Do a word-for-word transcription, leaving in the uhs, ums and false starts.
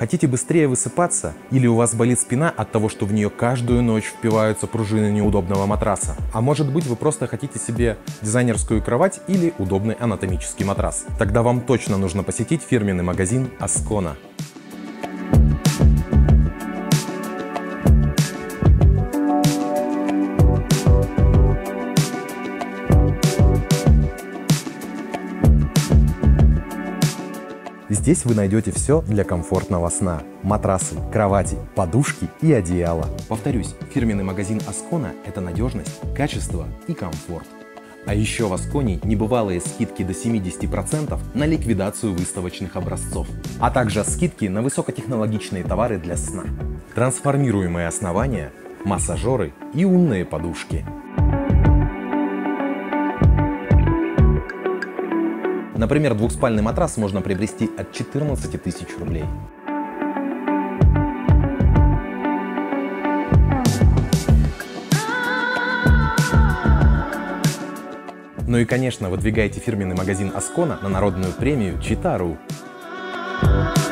Хотите быстрее высыпаться? Или у вас болит спина от того, что в нее каждую ночь впиваются пружины неудобного матраса? А может быть, вы просто хотите себе дизайнерскую кровать или удобный анатомический матрас? Тогда вам точно нужно посетить фирменный магазин Ascona. Здесь вы найдете все для комфортного сна. Матрасы, кровати, подушки и одеяло. Повторюсь, фирменный магазин Ascona – это надежность, качество и комфорт. А еще в Ascona небывалые скидки до семидесяти процентов на ликвидацию выставочных образцов, а также скидки на высокотехнологичные товары для сна, трансформируемые основания, массажеры и умные подушки. Например, двухспальный матрас можно приобрести от четырнадцати тысяч рублей. Ну и, конечно, выдвигайте фирменный магазин Ascona на народную премию Чита точка ру.